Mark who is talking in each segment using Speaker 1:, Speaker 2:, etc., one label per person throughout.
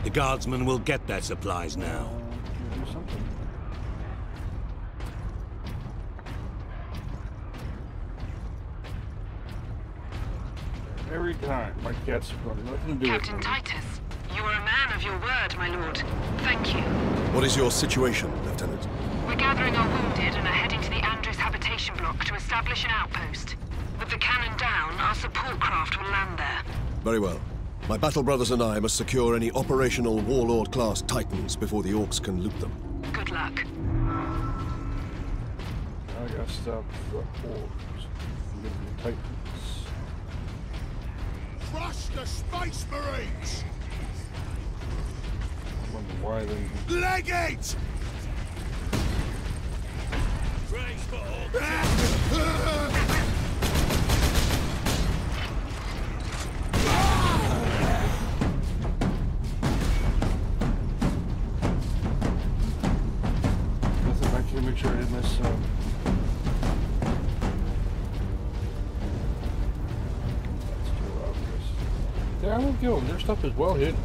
Speaker 1: The guardsmen will get their supplies now.
Speaker 2: Do something. Every time, my cat's got nothing to do with
Speaker 3: Captain
Speaker 2: me.
Speaker 3: Titus, you are a man of your word, my lord. Thank you.
Speaker 4: What is your situation, Lieutenant?
Speaker 3: We're gathering our wounded and are heading to the Andres habitation block to establish an outpost. With the cannon down, our support craft will land there.
Speaker 4: Very well. My battle brothers and I must secure any operational Warlord-class Titans before the Orks can loot them.
Speaker 3: Good luck.
Speaker 2: I gotta stop the Orks and get the Titans.
Speaker 5: Crush the Space Marines!
Speaker 2: I wonder why they...
Speaker 5: Leg it! Praise for
Speaker 2: Nothing back here, make sure I didn't miss That's too obvious. Yeah, I won't kill them. Their stuff is well hidden.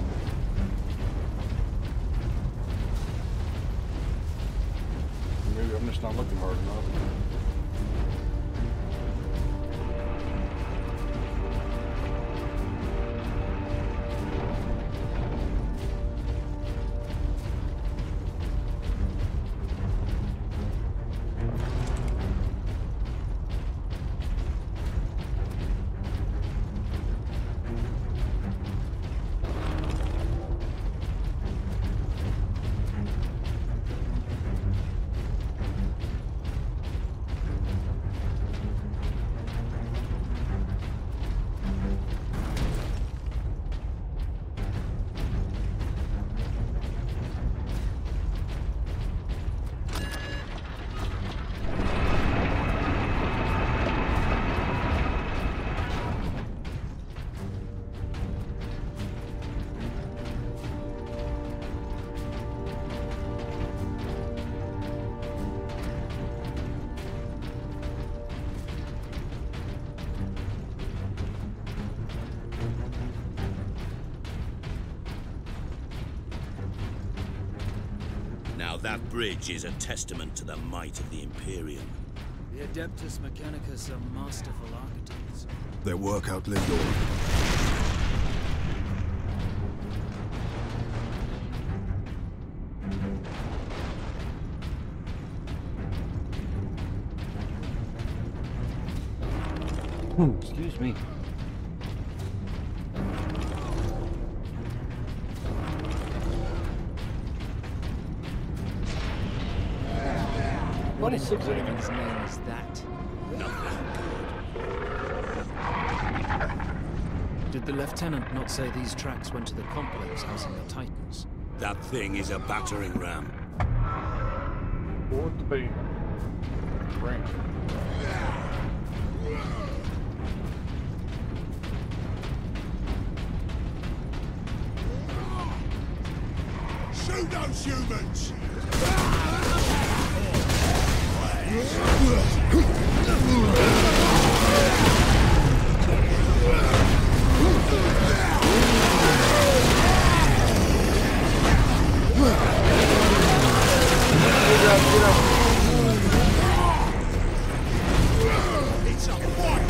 Speaker 2: Maybe I'm just not looking hard enough.
Speaker 1: Now that bridge is a testament to the might of the Imperial.
Speaker 6: The Adeptus Mechanicus are masterful architects.
Speaker 4: Their work outlived all.
Speaker 2: Excuse me.
Speaker 6: What in Raven's name is that? Did the Lieutenant not say these tracks went to the complex housing the Titans?
Speaker 1: That thing is a battering ram.
Speaker 2: Board the bay. Ramp.
Speaker 5: Shoot those humans! It's a fight!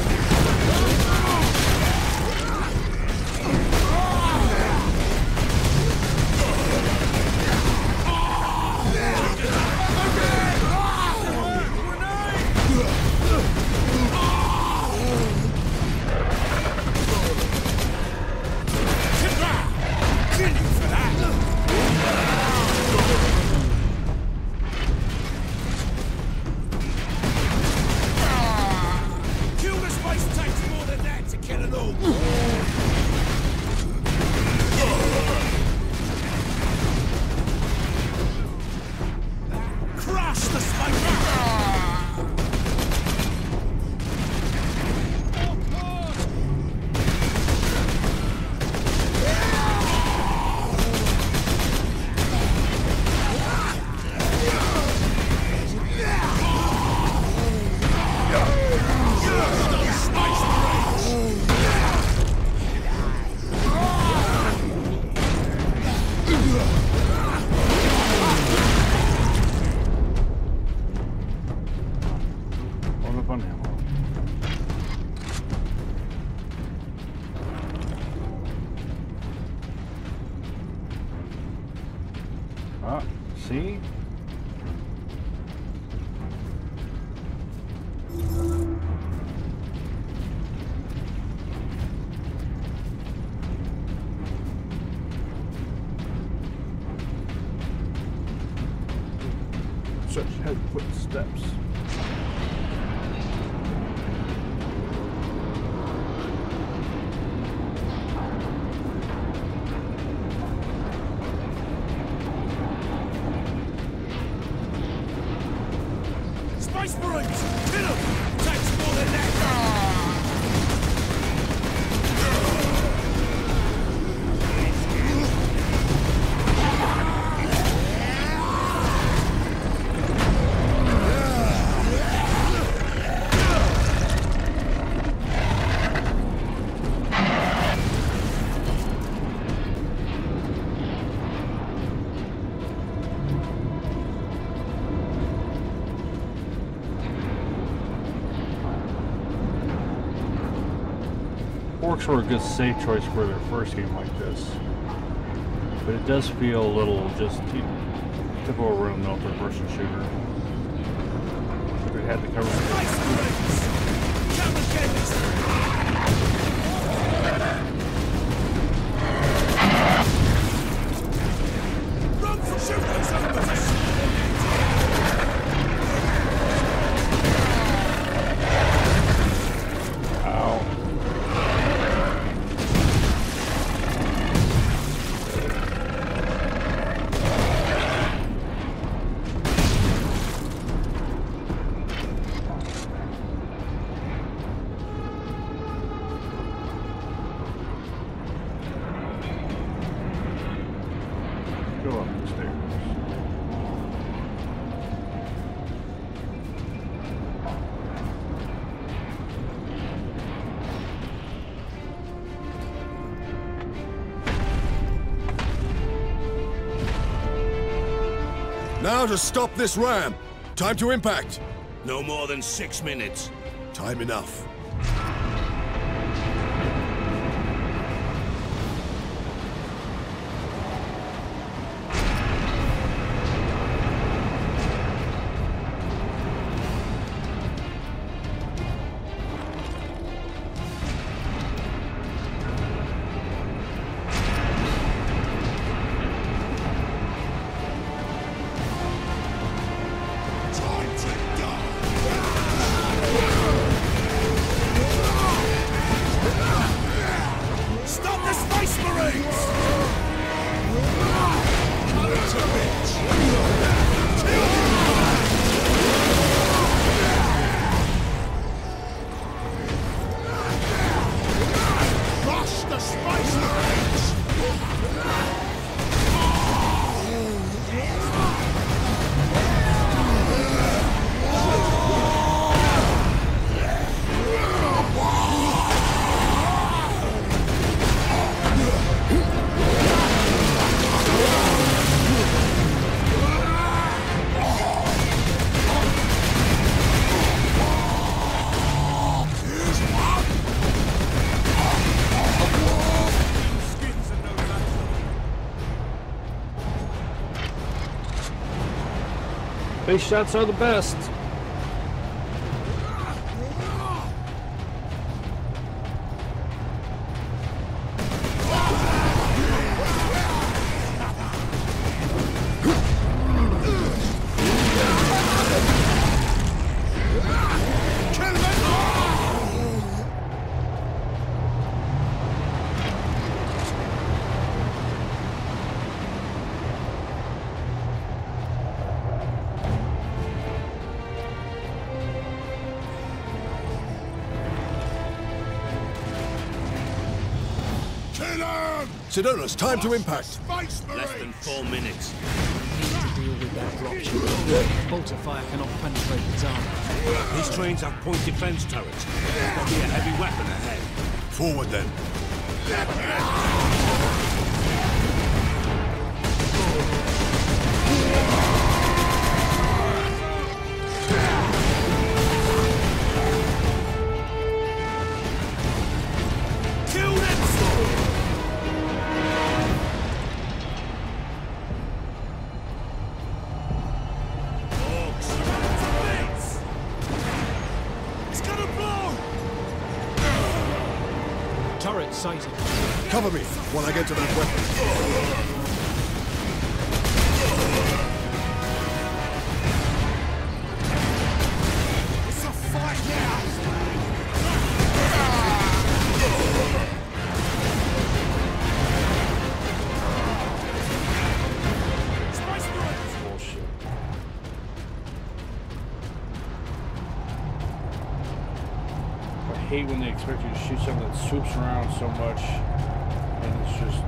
Speaker 2: Ah, see? Such head footsteps.
Speaker 5: Space Marines! Kill them! Takes more than that!
Speaker 2: Orks were a good safe choice for their first game like this, but it does feel a little just typical room no third-person shooter. If we had to cover
Speaker 5: Space Marines! Come and get this! Run for shoot those openers!
Speaker 2: Ow. Go up the stairs.
Speaker 4: Now to stop this ram. Time to impact.
Speaker 1: No more than 6 minutes.
Speaker 4: Time enough.
Speaker 5: Time to die! Stop the Space Marines! Cut it to bits! Rush the Space Marines!
Speaker 2: Base shots are the best.
Speaker 4: Xenos, time to impact.
Speaker 5: Space
Speaker 1: Less than
Speaker 5: Marines!
Speaker 1: 4 minutes.
Speaker 6: Need to deal with that dropship. Bolter fire cannot penetrate its armor.
Speaker 1: These trains have point defense turrets. There'll be a heavy weapon ahead.
Speaker 4: Forward then.
Speaker 5: Kill them!
Speaker 6: Turret sighted.
Speaker 4: Cover me while I get to that weapon.
Speaker 5: It's a fight now! Spice Marines!
Speaker 2: Bullshit. I hate when they expect you to shoot something that swoops around so much, and it's just.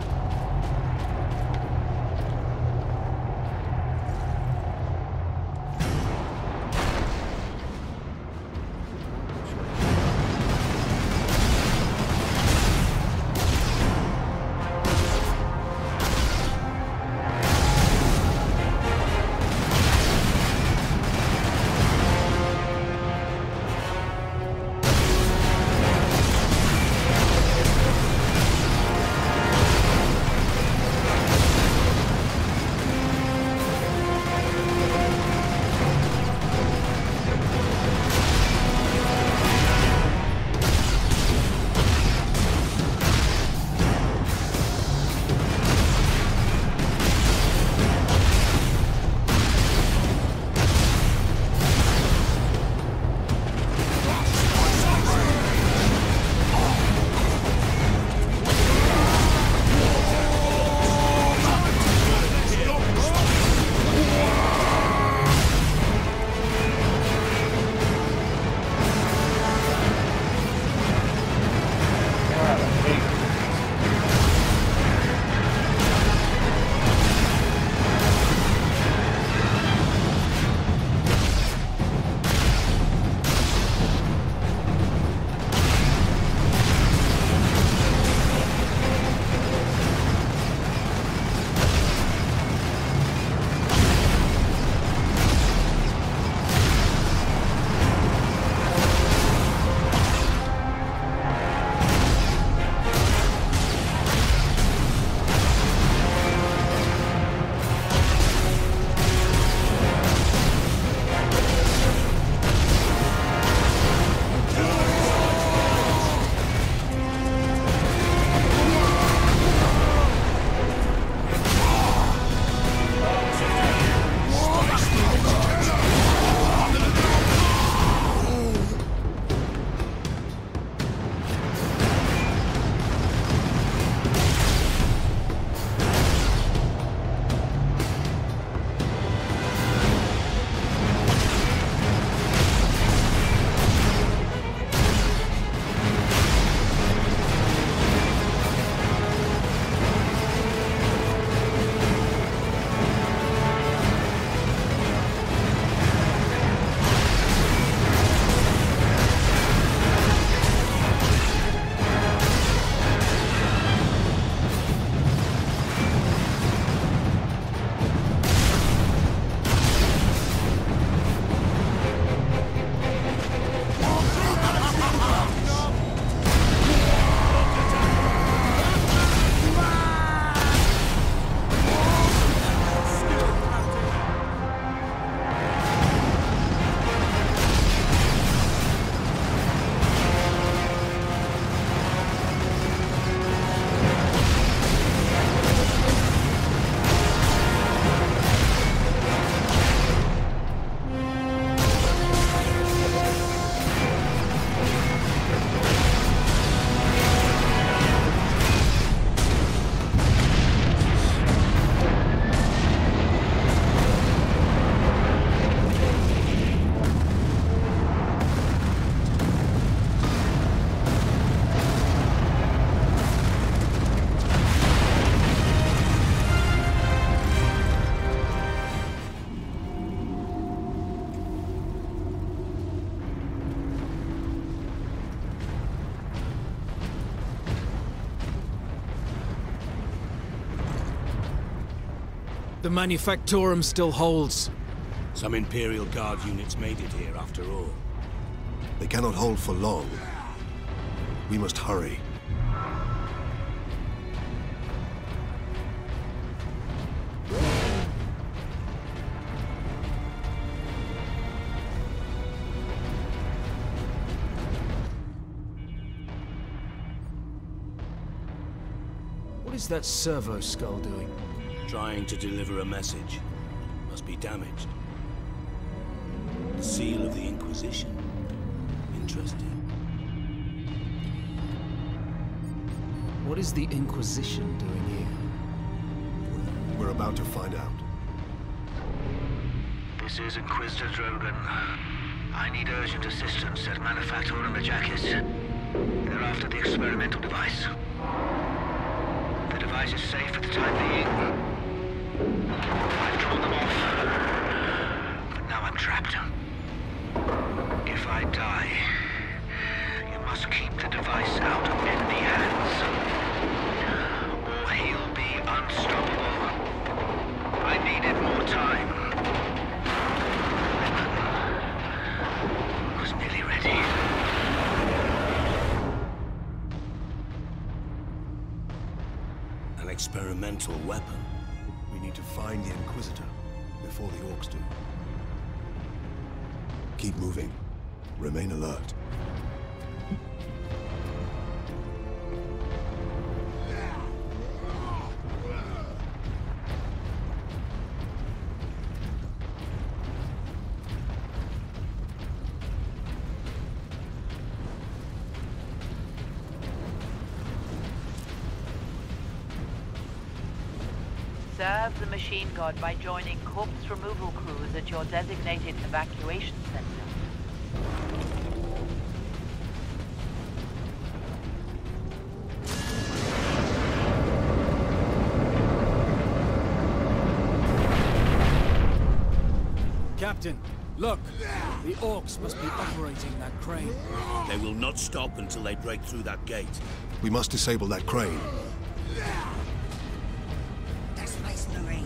Speaker 6: The Manufactorum still holds.
Speaker 1: Some Imperial Guard units made it here after all.
Speaker 4: They cannot hold for long. We must hurry.
Speaker 6: is that servo skull doing?
Speaker 1: Trying to deliver a message. Must be damaged. The seal of the Inquisition. Interesting.
Speaker 6: What is the Inquisition doing here?
Speaker 4: We're about to find out.
Speaker 7: This is Inquisitor Drogan. I need urgent assistance at Manufactorum Ajakis. They're after the experimental device. The device is safe for the time being. I've drawn them off, but now I'm trapped. If I die, you must keep the device out of enemy hands, or he'll be unstoppable. I needed more time. I was nearly ready.
Speaker 1: An experimental weapon.
Speaker 4: We need to find the Inquisitor before the Orks do. Keep moving. Remain alert.
Speaker 8: Serve the machine god by joining corpse removal crews at your designated evacuation center.
Speaker 6: Captain, look! The Orks must be operating that crane.
Speaker 1: They will not stop until they break through that gate.
Speaker 4: We must disable that crane.
Speaker 5: The Space Marine.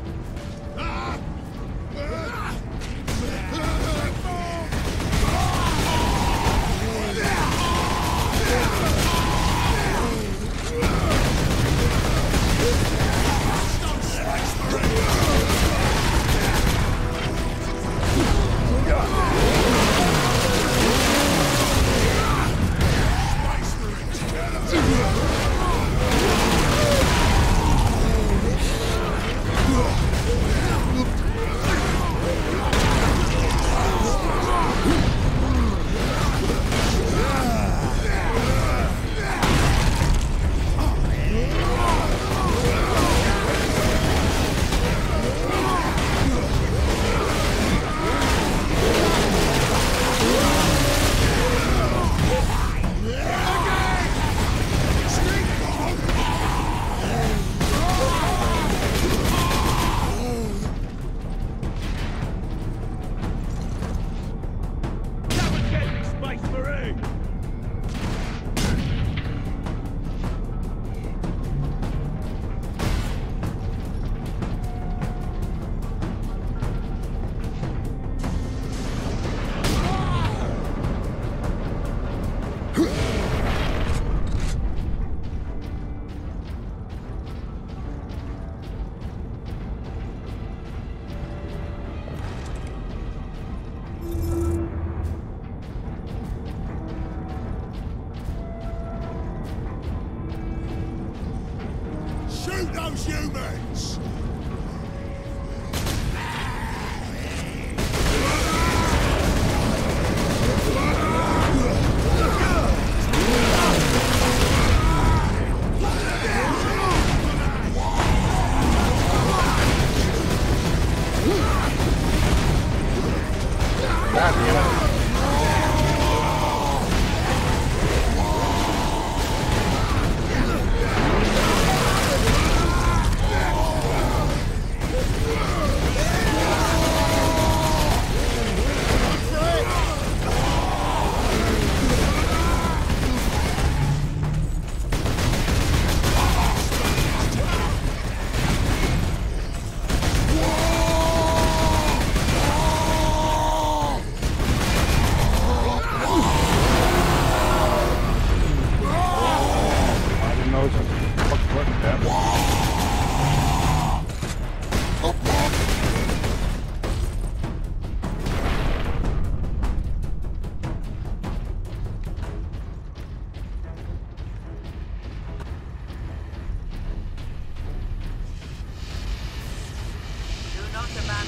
Speaker 5: Shoot those humans!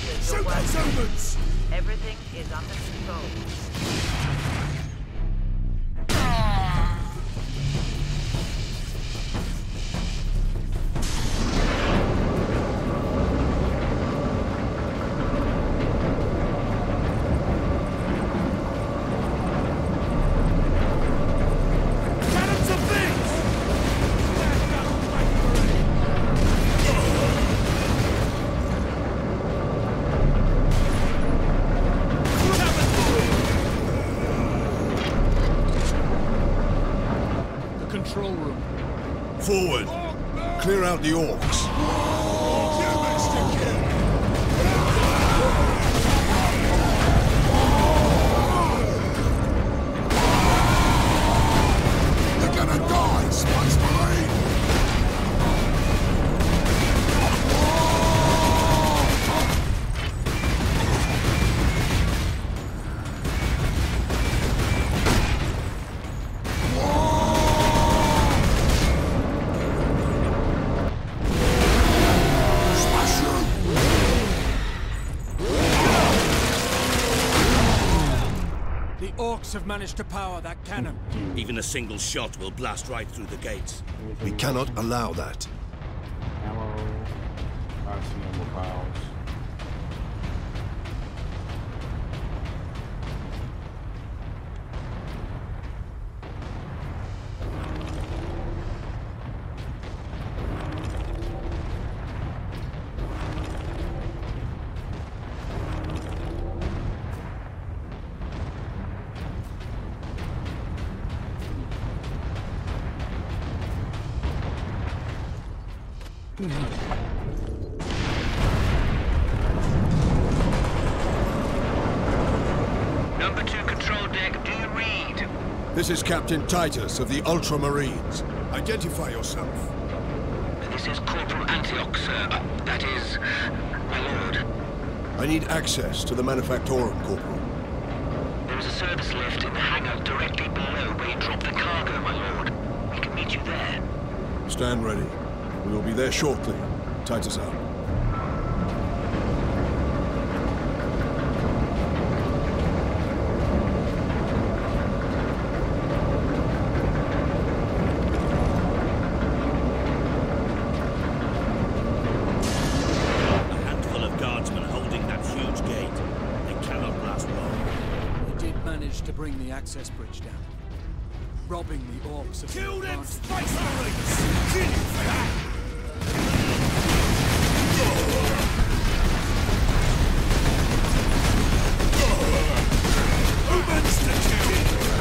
Speaker 8: You're
Speaker 5: Shoot
Speaker 8: well.
Speaker 5: those humans!
Speaker 8: Everything is under control.
Speaker 5: Cannons of things!
Speaker 6: The control room.
Speaker 4: Forward. Clear out the Orks.
Speaker 5: Humans to kill!
Speaker 4: They're gonna die, Space Marine!
Speaker 6: The Orks have managed to power that cannon.
Speaker 1: Even a single shot will blast right through the gates.
Speaker 4: We cannot allow that.
Speaker 2: Ammo. I see ammo piles.
Speaker 7: Number 2 control deck, do you read?
Speaker 4: This is Captain Titus of the Ultramarines. Identify yourself.
Speaker 7: This is Corporal Antioch, sir. That is, my lord.
Speaker 4: I need access to the Manufactorum, Corporal.
Speaker 7: There is a service lift in the hangar directly below where you drop the cargo, my lord. We can meet you there.
Speaker 4: Stand ready. We will be there shortly. Titus out.
Speaker 1: A handful of guardsmen holding that huge gate. They cannot last long.
Speaker 6: They did manage to bring the access bridge down, robbing the Orks of
Speaker 5: Kill
Speaker 6: their
Speaker 5: them
Speaker 6: advantage.
Speaker 5: Space Marines! Kill you for that! Humans to kill!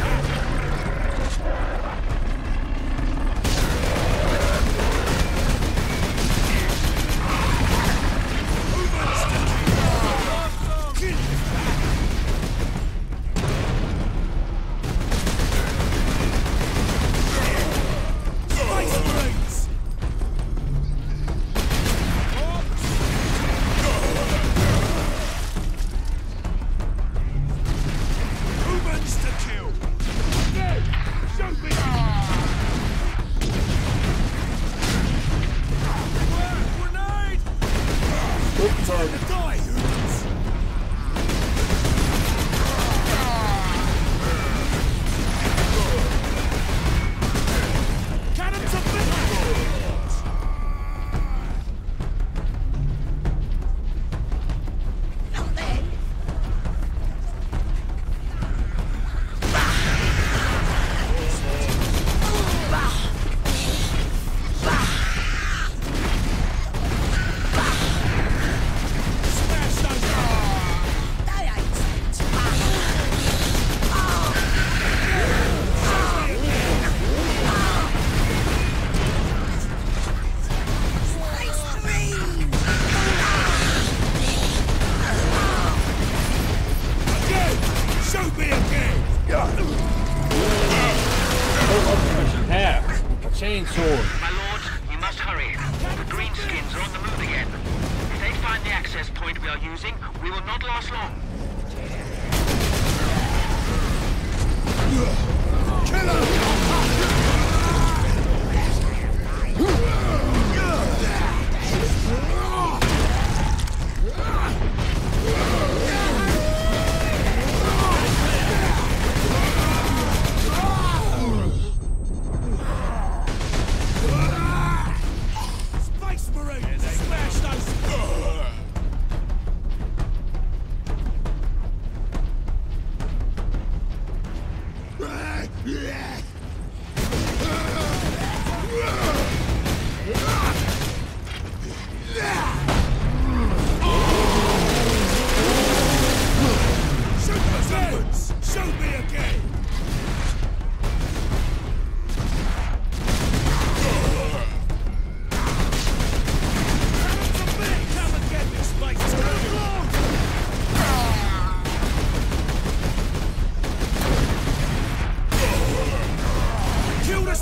Speaker 5: Humans to kill! Kill you for that! Space Marines! Humans to kill! Dead! Shoot me! Grenade! Time to die, humans! Cannons of victory! Smash those! Again! Shoot me again!
Speaker 2: Half. A chainsaw.
Speaker 7: My lord, you must hurry. The greenskins are on the move again. If they find the access point we are using, we will not last long.
Speaker 5: Kill him!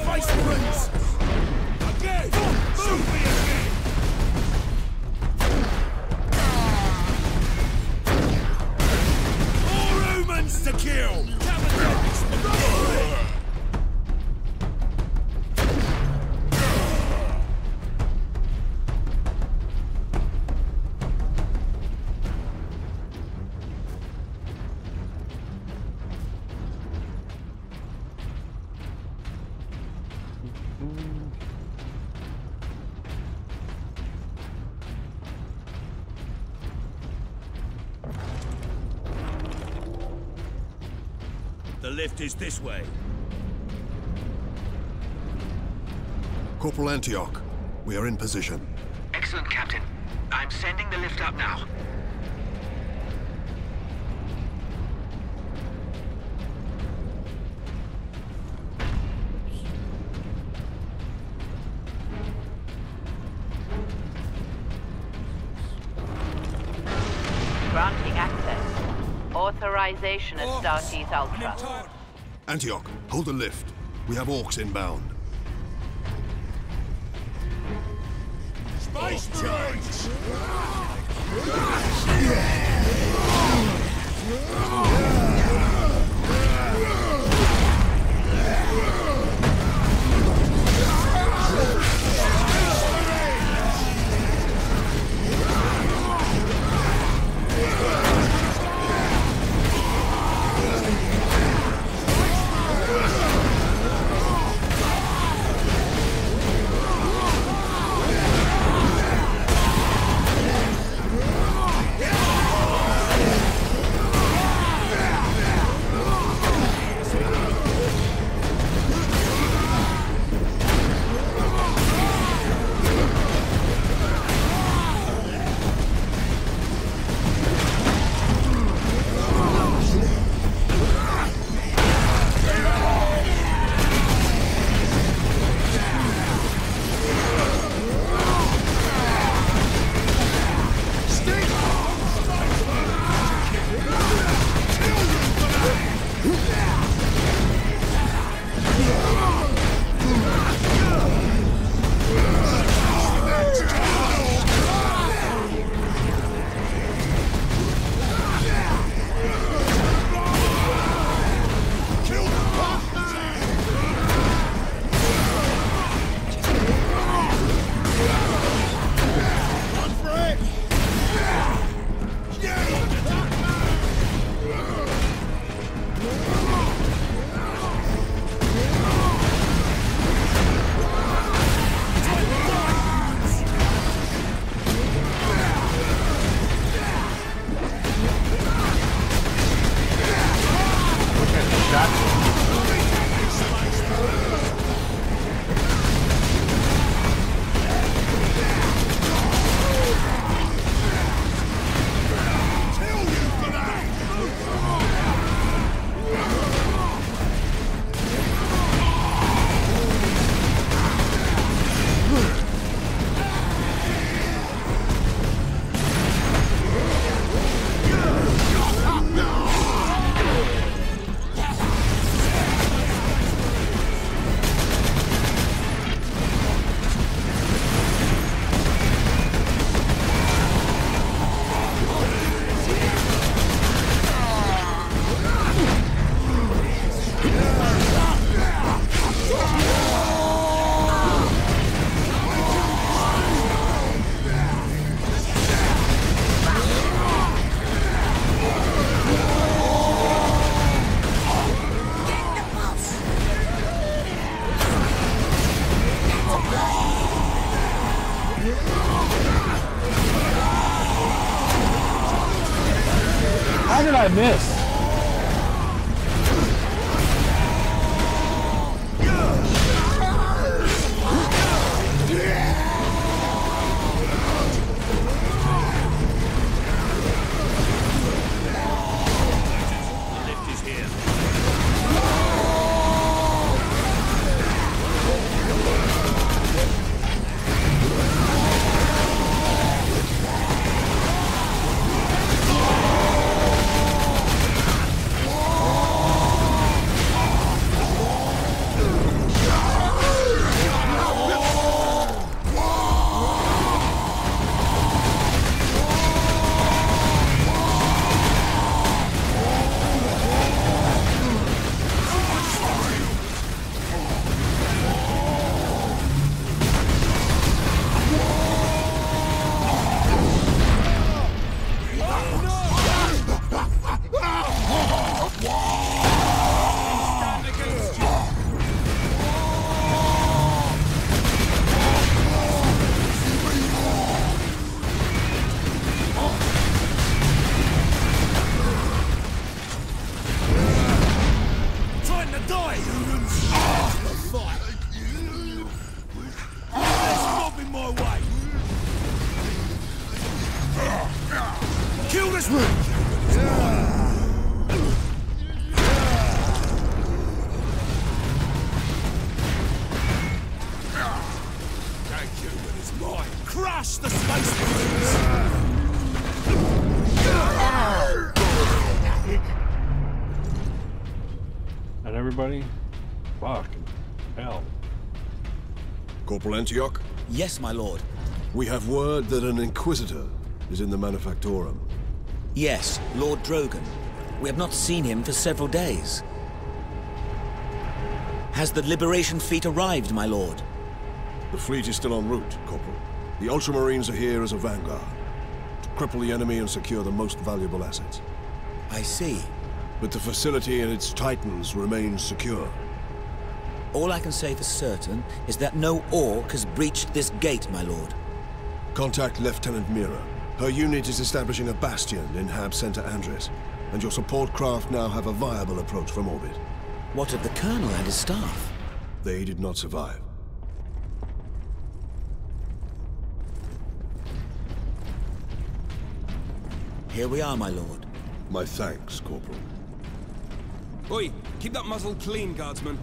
Speaker 5: Space Marines! Again! Shoot me again! More humans to kill! The lift is this way.
Speaker 4: Corporal Antioch, we are in position.
Speaker 7: Excellent, Captain. I'm sending the lift up now.
Speaker 8: Granting access. Authorization at Starkeys Ultra.
Speaker 4: Antioch, hold the lift. We have Orks inbound.
Speaker 5: Space Marines!
Speaker 2: How did I miss?
Speaker 5: Smash the Space Marines!
Speaker 2: Not everybody? Fucking hell.
Speaker 4: Corporal Antioch,
Speaker 9: Yes, my lord.
Speaker 4: we have word that an Inquisitor is in the Manufactorum.
Speaker 9: Yes, Lord Drogon. We have not seen him for several days. Has the Liberation fleet arrived, my lord?
Speaker 4: The fleet is still en route, Corporal. The Ultramarines are here as a vanguard, to cripple the enemy and secure the most valuable assets.
Speaker 9: I see.
Speaker 4: But the facility and its Titans remain secure.
Speaker 9: All I can say for certain is that no Ork has breached this gate, my lord.
Speaker 4: Contact Lieutenant Mira. Her unit is establishing a bastion in Hab Center Andres, and your support craft now have a viable approach from orbit.
Speaker 9: What of the Colonel and his staff?
Speaker 4: They did not survive.
Speaker 9: Here we are, my lord.
Speaker 4: My thanks, Corporal.
Speaker 5: Oi, keep that muzzle clean, guardsman.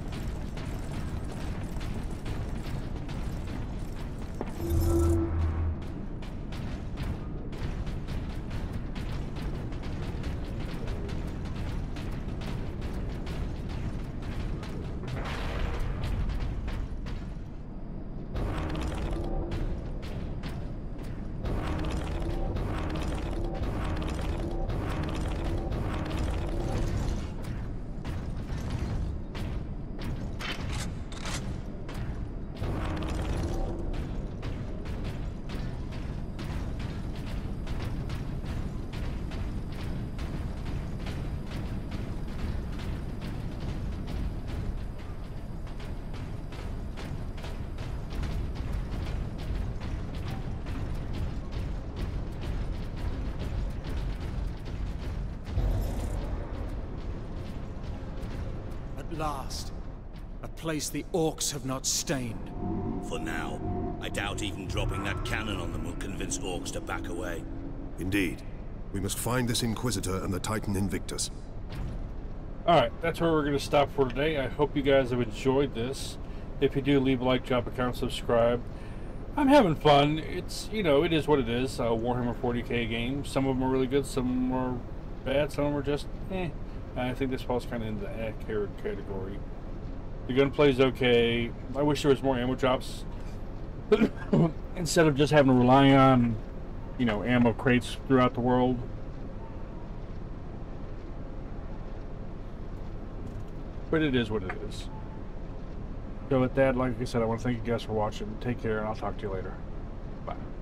Speaker 6: At last. A place the Orks have not stained.
Speaker 1: For now. I doubt even dropping that cannon on them will convince Orks to back away.
Speaker 4: Indeed. We must find this Inquisitor and the Titan Invictus.
Speaker 2: Alright, that's where we're going to stop for today. I hope you guys have enjoyed this. If you do, leave a like, drop a comment, subscribe. I'm having fun. It's, you know, it is what it is. Warhammer 40k game. Some of them are really good, some are bad, some of them are just, eh. I think this falls kind of into the category. The gunplay's okay. I wish there was more ammo drops. Instead of just having to rely on, you know, ammo crates throughout the world. But it is what it is. So with that, like I said, I want to thank you guys for watching. Take care, and I'll talk to you later. Bye.